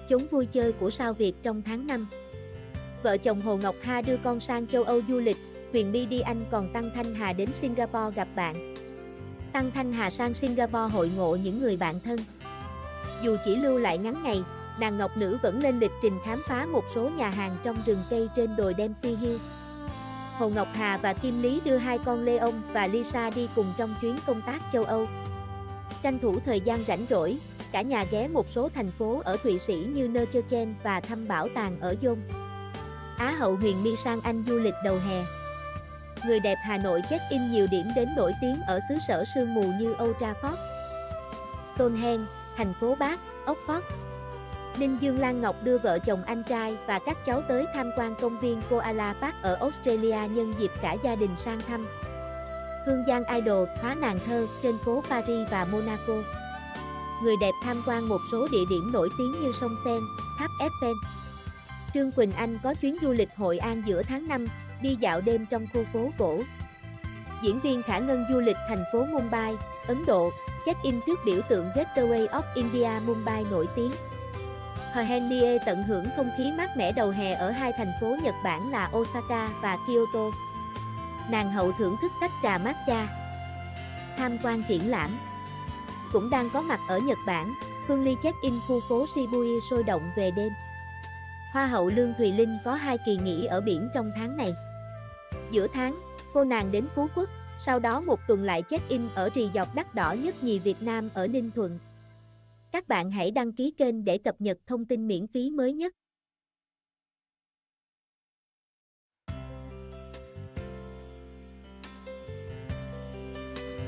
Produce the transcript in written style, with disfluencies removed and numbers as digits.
chốn vui chơi của sao Việt trong tháng 5. Vợ chồng Hồ Ngọc Hà đưa con sang châu Âu du lịch, Huyền My đi Anh còn Tăng Thanh Hà đến Singapore gặp bạn. Tăng Thanh Hà sang Singapore hội ngộ những người bạn thân. Dù chỉ lưu lại ngắn ngày, nàng Ngọc Nữ vẫn lên lịch trình khám phá một số nhà hàng trong rừng cây trên đồi Dempsey Hill. Hồ Ngọc Hà và Kim Lý đưa hai con Leon và Lisa đi cùng trong chuyến công tác châu Âu. Tranh thủ thời gian rảnh rỗi, cả nhà ghé một số thành phố ở Thụy Sĩ như Neuchâtel và thăm bảo tàng ở Yonne. Á hậu Huyền My sang Anh du lịch đầu hè. Người đẹp Hà Nội check-in nhiều điểm đến nổi tiếng ở xứ sở sương mù như Old Trafford, Stonehenge, thành phố Bath, Oxford. Ninh Dương Lan Ngọc đưa vợ chồng anh trai và các cháu tới tham quan công viên Koala Park ở Australia nhân dịp cả gia đình sang thăm. Hương Giang Idol hóa nàng thơ trên phố Paris và Monaco. Người đẹp tham quan một số địa điểm nổi tiếng như sông Seine, tháp Eiffel. Trương Quỳnh Anh có chuyến du lịch Hội An giữa tháng 5, đi dạo đêm trong khu phố cổ. Diễn viên Khả Ngân du lịch thành phố Mumbai, Ấn Độ, check-in trước biểu tượng Gateway of India Mumbai nổi tiếng. Henie tận hưởng không khí mát mẻ đầu hè ở hai thành phố Nhật Bản là Osaka và Kyoto. Nàng hậu thưởng thức tách trà matcha. Tham quan triển lãm. Cũng đang có mặt ở Nhật Bản, Phương Ly check-in khu phố Shibuya sôi động về đêm. Hoa hậu Lương Thùy Linh có 2 kỳ nghỉ ở biển trong tháng này. Giữa tháng, cô nàng đến Phú Quốc, sau đó một tuần lại check-in ở resort đắt đỏ nhất nhì Việt Nam ở Ninh Thuận. Các bạn hãy đăng ký kênh để cập nhật thông tin miễn phí mới nhất.